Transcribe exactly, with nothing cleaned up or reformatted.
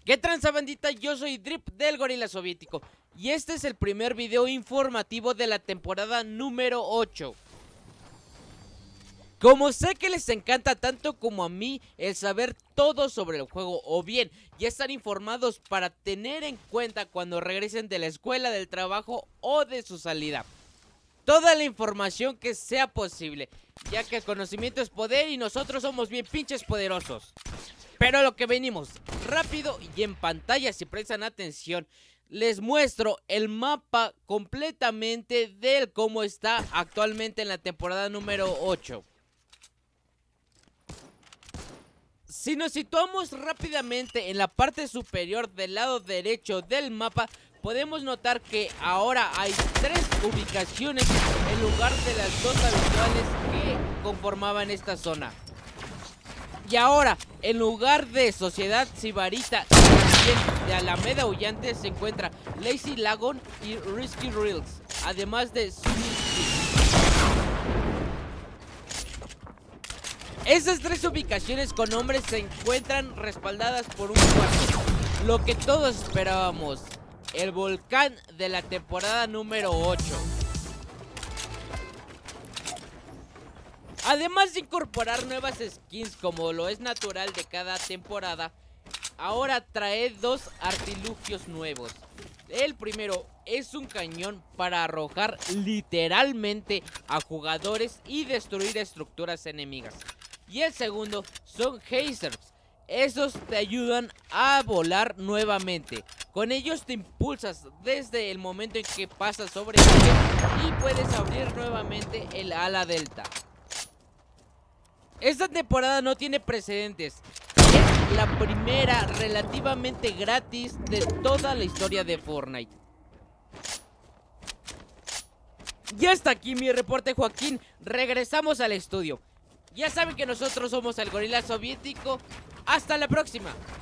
¿Qué tranza, bandita? Yo soy Drip del Gorila Soviético y este es el primer video informativo de la temporada número ocho. Como sé que les encanta tanto como a mí el saber todo sobre el juego, o bien ya estar informados para tener en cuenta cuando regresen de la escuela, del trabajo o de su salida, toda la información que sea posible, ya que el conocimiento es poder y nosotros somos bien pinches poderosos. Pero a lo que venimos, rápido y en pantalla, si prestan atención, les muestro el mapa completamente del cómo está actualmente en la temporada número ocho. Si nos situamos rápidamente en la parte superior del lado derecho del mapa, podemos notar que ahora hay tres ubicaciones en lugar de las dos habituales que conformaban esta zona. Y ahora, en lugar de Sociedad Sibarita y también de Alameda Aullante, se encuentra Lazy Lagoon y Risky Reels, además de Swimming Creek. Esas tres ubicaciones con nombres se encuentran respaldadas por un cuarto, lo que todos esperábamos, el volcán de la temporada número ocho. Además de incorporar nuevas skins como lo es natural de cada temporada, ahora trae dos artilugios nuevos. El primero es un cañón para arrojar literalmente a jugadores y destruir estructuras enemigas. Y el segundo son hazers. Esos te ayudan a volar nuevamente. Con ellos te impulsas desde el momento en que pasas sobre ellos y puedes abrir nuevamente el ala delta. Esta temporada no tiene precedentes. Es la primera relativamente gratis de toda la historia de Fortnite. Y hasta aquí mi reporte, Joaquín. Regresamos al estudio. Ya saben que nosotros somos el Gorila Soviético. Hasta la próxima.